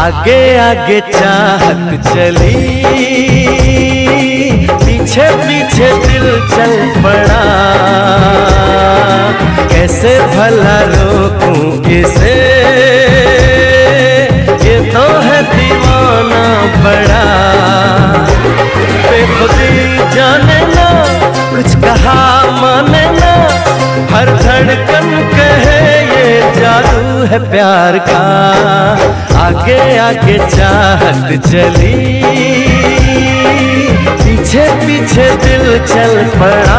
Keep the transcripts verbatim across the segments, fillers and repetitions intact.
आगे आगे चाहत चली, पीछे पीछे दिल चल पड़ा। कैसे भला रोकूं इसे, ये तो है दीवाना बड़ा। बेखुदी जाने ना, कुछ कहा माने ना, हर धड़कन कहे ये जादू है प्यार का। आगे आगे चाहत चली, पीछे पीछे दिल चल पड़ा।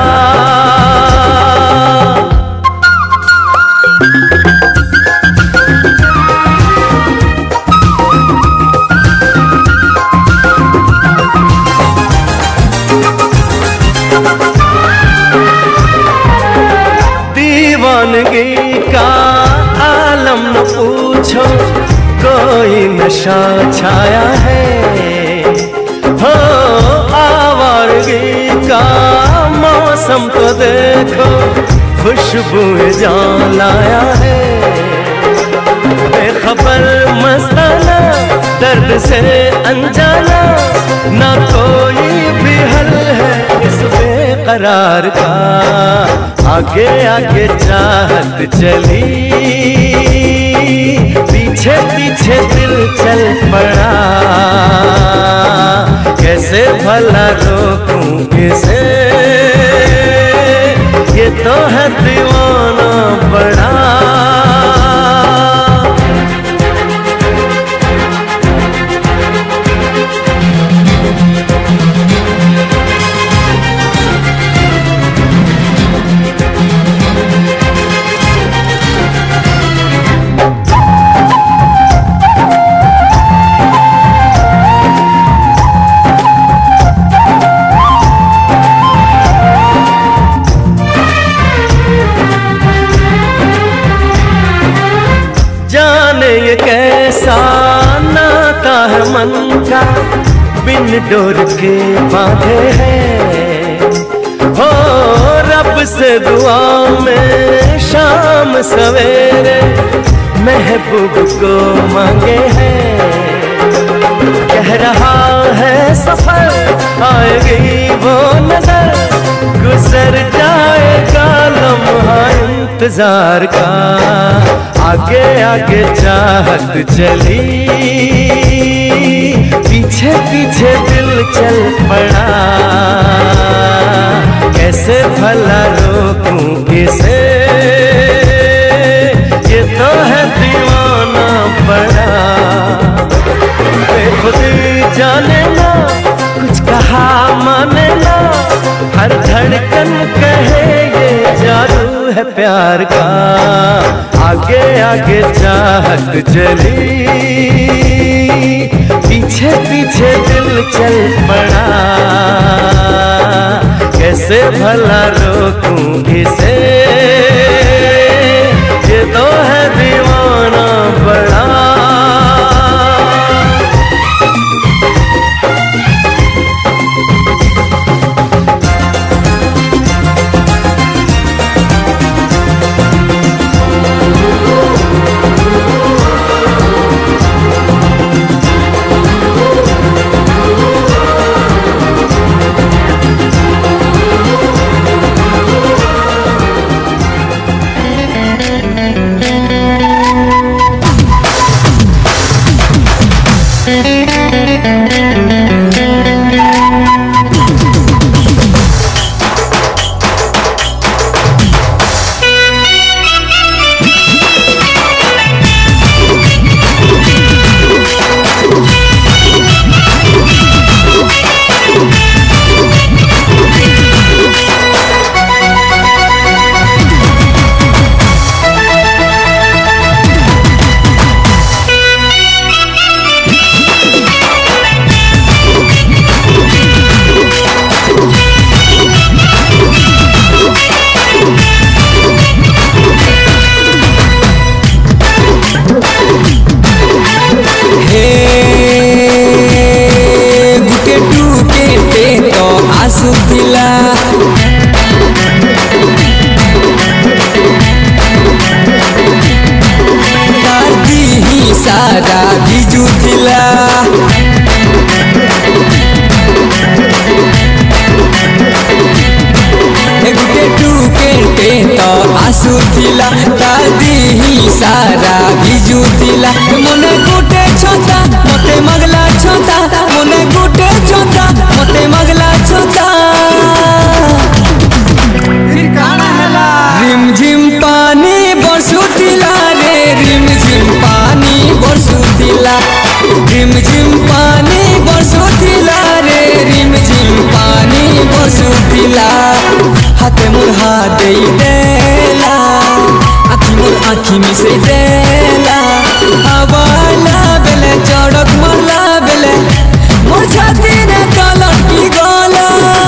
दीवानगी का आलम न पूछो, कोई नशा छाया है। हो आवारगी का मौसम तो देखो, खुशबू जान लाया है। बेखबर मस्ताना, दर्द से अनजाना, ना कोई भी हल है इस बेकरार का। आगे आगे चाहत चली, पीछे पीछे दिल चल पड़ा। कैसे भला रोकूं इसे, ये तो है दीवाना बड़ा। जाने ये कैसा नाता है मन का, बिन डोर के बांधे हैं। हो रब से दुआ में शाम सवेरे, महबूब को मांगे हैं। कह रहा है सफर आएगी वो नजर, गुजर जाएगा लम्हा इंतजार का। आगे आगे चाहत चली, पीछे पीछे दिल चल पड़ा। कैसे भला रोकूं इसे, ये तो है दीवाना बड़ा। बेखुदी जाने ना, कुछ कहा माने ना, हर धड़कन कहे ये जादू है प्यार का। आगे आगे चाहत चली, पीछे पीछे दिल चल पड़ा। कैसे भला रोकूं इसे, ये तो है दीवाना बड़ा। सारा बिजू थिला। ବସୁଥିଲା ତା ଦିହି ସାରା ଭିଜୁଥିଲା ମନେ ଗୁଟେ ଛତା ମତେ ମଗଲା ଛତା ମନେ ଗୁଟେ ଛତା ମତେ ମଗଲା ଛତା रिम झिम पानी बरसुतिला रे रिम झिम पानी बरसुतिला रिम झिम पानी बरसुतिला रे रिम झिम पानी बरसुतिला हाथे मोर हाथ दे देला आखी मोर आखी मिसे देला हवाला बेले चढ़क मारला बेले मोर छाती ने कलम की गोला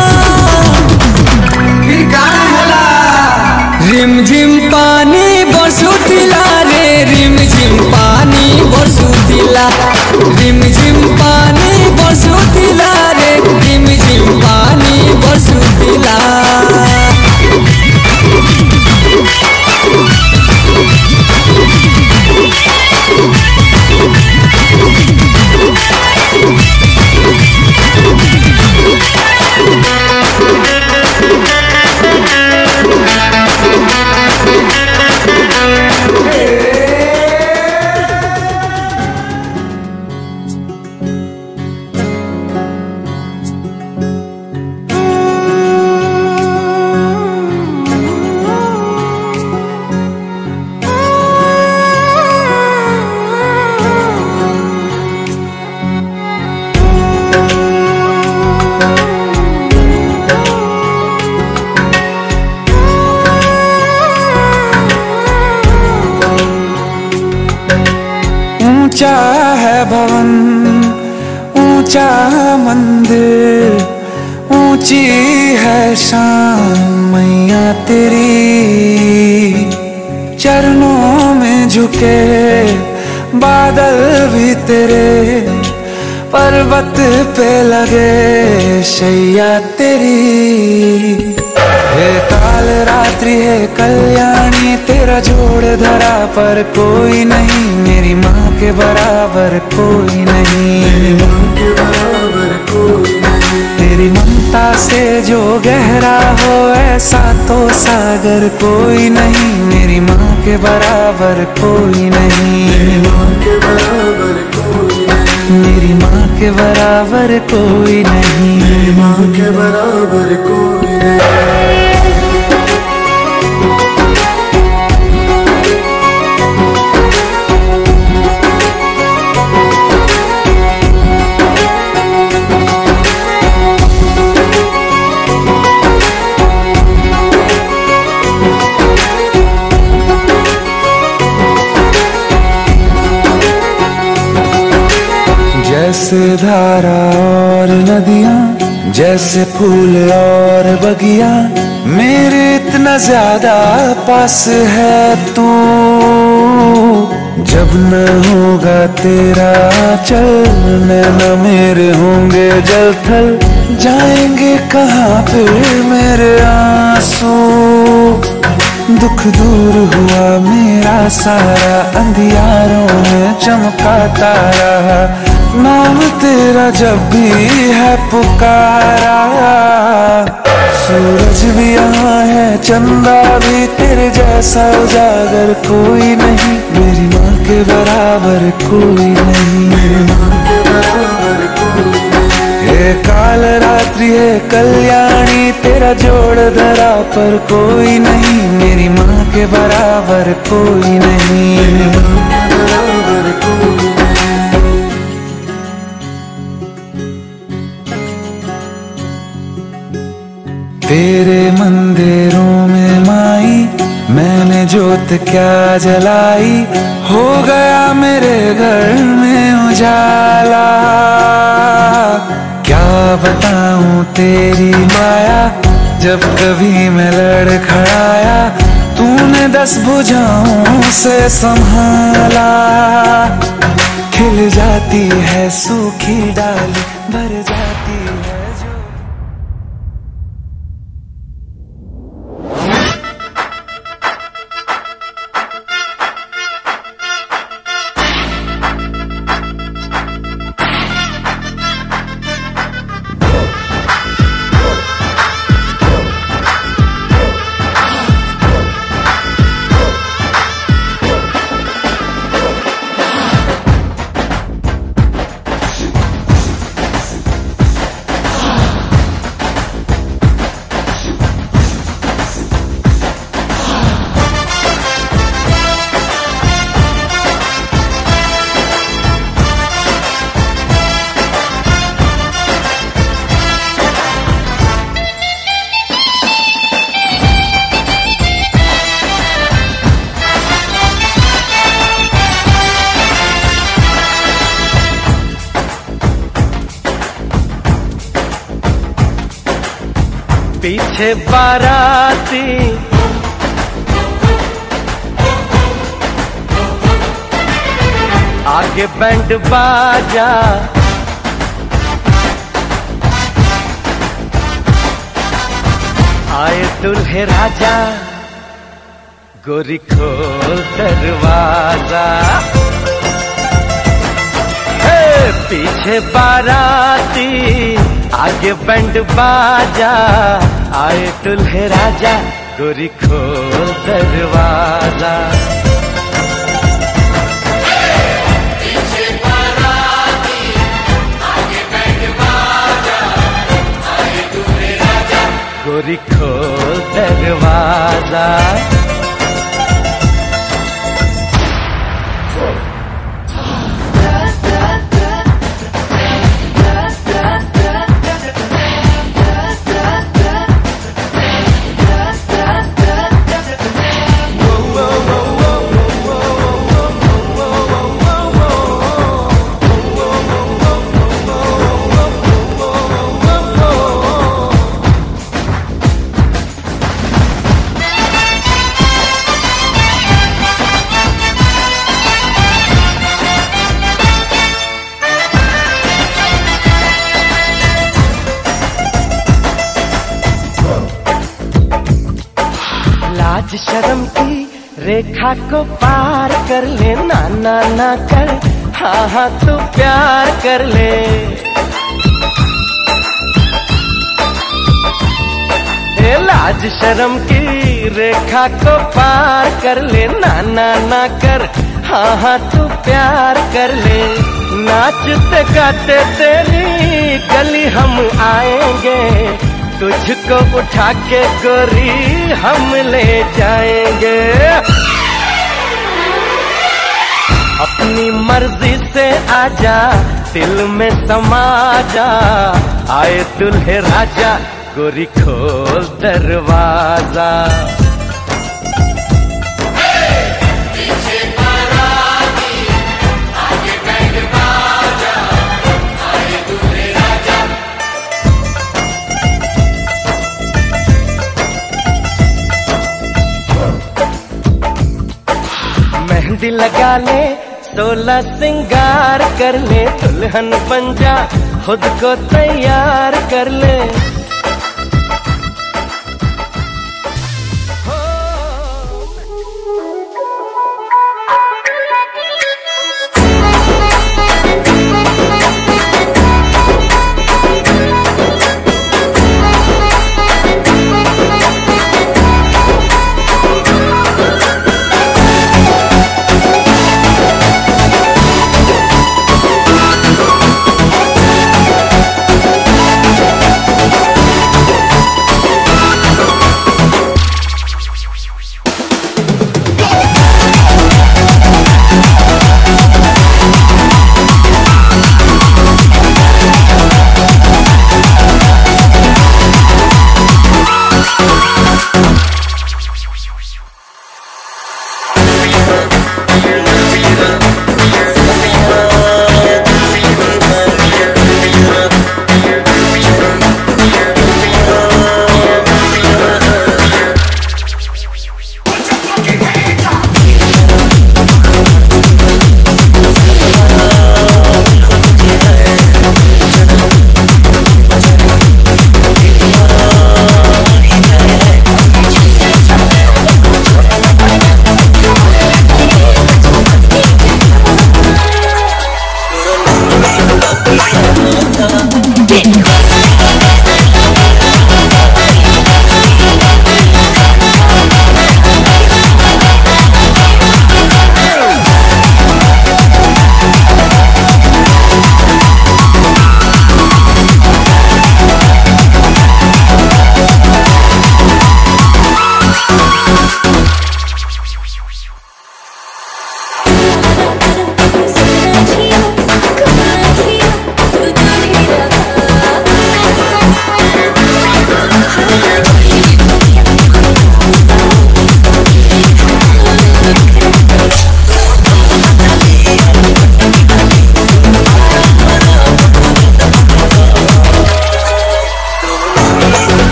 रिम झिम पानी बरसुतिला रे रिम झिम पानी बरसुतिला रिम झिम पानी बरसुतिला रे रिम झिम पानी बरसुतिला ऊंचा है भवन ऊंचा मंदिर ऊंची है शान मैया तेरी चरणों में झुके बादल भी तेरे पर्वत पे लगे शैया तेरी हे काल रात्रि है कल्याणी तेरा जोड़ धरा पर कोई नहीं मेरी माँ के बराबर कोई नहीं मेरी माँ के बराबर कोई नहीं तेरी ममता से जो गहरा हो ऐसा तो सागर कोई नहीं मेरी माँ के बराबर कोई नहीं मेरी माँ के बराबर कोई नहीं मेरी माँ के बराबर कोई नहीं मेरी माँ के बराबर कोई नहीं। जैसे धारा और नदियाँ जैसे फूल और बगिया मेरे इतना ज्यादा पास है तू जब न होगा तेरा चल न मेरे होंगे जल थल जाएंगे कहाँ फिर मेरे आंसू दुख दूर हुआ मेरा सारा अंधियारों में चमका तारा नाम तेरा जब भी है पुकारा सूरज भी यहाँ है चंदा भी तेरे जैसा उजागर कोई नहीं मेरी माँ के बराबर कोई नहीं मेरी माँ के बराबर कोई नहीं हे काल रात्रि है कल्याणी तेरा जोड़ धरा पर कोई नहीं मेरी माँ के बराबर कोई नहीं मेरी माँ के बराबर कोई नहीं। तेरे मंदिरों में माई मैंने जोत क्या जलाई हो गया मेरे घर में उजाला क्या बताऊं तेरी माया जब कभी मैं लड़खड़ाया तूने दस भुजाओं से संभाला खिल जाती है सूखी डाली भर जाती है जो पीछे बाराती आगे बैंड बाजा, आए दुल्हे राजा, गोरी खोल दरवाजा। हे पीछे बाराती आगे बैंड बाजा, आए दुल्हे राजा, गोरी खोल दरवाजा। गोरी खोल दरवाजा। लाज शर्म की रेखा को पार कर ले, ना ना ना कर, हाँ हाँ तू प्यार कर ले। ए लाज शर्म की रेखा को पार कर ले, ना ना ना कर, हाँ हाँ तू प्यार कर ले। नाचते गाते तेरी गली हम आएंगे, तुझको उठा के गोरी हम ले जाएंगे। अपनी मर्जी से आजा, दिल में समा जा, आए दुल्हे राजा, गोरी खोल दरवाजा। मेहंदी लगा ले, सोलह सिंगार कर ले, दुल्हन बन जा, खुद को तैयार कर ले।